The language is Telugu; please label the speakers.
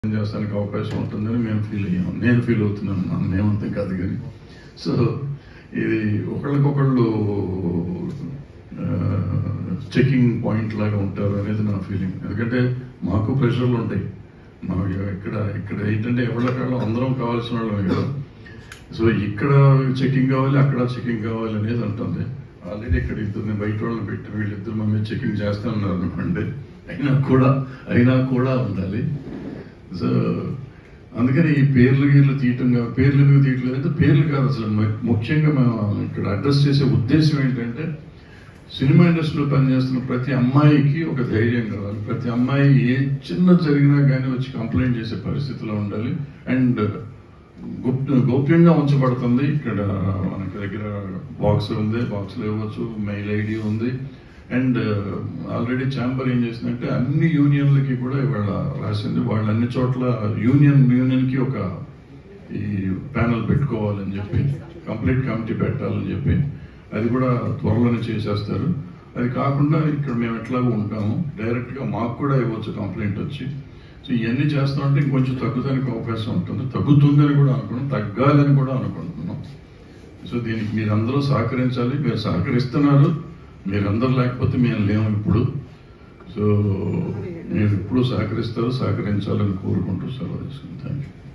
Speaker 1: చేస్తానికి అవకాశం ఉంటుందని మేము ఫీల్ అయ్యాము. నేను ఫీల్ అవుతున్నాను, మేమంతా కాదు కానీ. సో ఇది ఒకళ్ళకొకళ్ళు చెకింగ్ పాయింట్ లాగా ఉంటారు అనేది నా ఫీలింగ్. ఎందుకంటే మాకు ప్రెషర్లు ఉంటాయి. మనం ఇక్కడ ఏంటంటే ఎవరికాళ్ళు అందరం కావాల్సిన వాళ్ళమే కదా. సో ఇక్కడ చెకింగ్ కావాలి, అక్కడ చెకింగ్ కావాలి అనేది ఉంటుంది. ఆల్రెడీ ఇక్కడ ఇద్దరిని బయట వాళ్ళని పెట్టి వీళ్ళిద్దరు మా మీద చెకింగ్ చేస్తున్నారు అనుకోండి. అయినా కూడా ఉండాలి. సో అందుకని ఈ పేర్లు తీయటం కాదు. పేర్లు ఎందుకు తీయట్లేదు అంటే పేర్లు కాదు, అసలు ముఖ్యంగా మేము ఇక్కడ అడ్రస్ చేసే ఉద్దేశం ఏంటంటే సినిమా ఇండస్ట్రీలో పనిచేస్తున్న ప్రతి అమ్మాయికి ఒక ధైర్యం కావాలి. ప్రతి అమ్మాయి ఏ చిన్న జరిగినా కానీ వచ్చి కంప్లైంట్ చేసే పరిస్థితిలో ఉండాలి. అండ్ గోప్యంగా ఉంచబడుతుంది. ఇక్కడ మనకి దగ్గర బాక్స్ ఉంది, బాక్స్లో ఇవ్వచ్చు, మెయిల్ ఐడి ఉంది. అండ్ ఆల్రెడీ ఛాంబర్ ఏం చేసిందంటే అన్ని యూనియన్లకి కూడా ఇవాళ రాసింది. వాళ్ళు అన్ని చోట్ల యూనియన్కి ఒక ఈ ప్యానల్ పెట్టుకోవాలని చెప్పి, కంప్లీట్ కమిటీ పెట్టాలని చెప్పి, అది కూడా త్వరలోనే చేసేస్తారు. అది కాకుండా ఇక్కడ మేము ఎట్లాగో ఉంటాము, డైరెక్ట్గా మాకు కూడా ఇవ్వచ్చు కంప్లైంట్ వచ్చి. సో ఇవన్నీ చేస్తామంటే ఇంకొంచెం తగ్గుతానికి అవకాశం ఉంటుంది. తగ్గుతుందని కూడా అనుకున్నాం, తగ్గాలని కూడా అనుకుంటున్నాం. సో దీనికి మీరందరూ సహకరించాలి. మీరు సహకరిస్తున్నారు. మీరందరూ లేకపోతే మేము లేము ఇప్పుడు. సో మీరు ఇప్పుడు సహకరిస్తారు, సహకరించాలని కోరుకుంటూ సెలవు తీసుకుంటాను. Thank you.